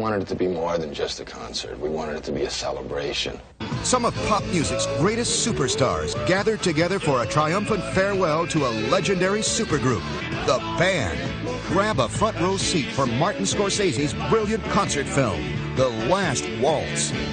wanted it to be more than just a concert. We wanted it to be a celebration. Some of pop music's greatest superstars gathered together for a triumphant farewell to a legendary supergroup, the band. Grab a front row seat for Martin Scorsese's brilliant concert film, The Last Waltz.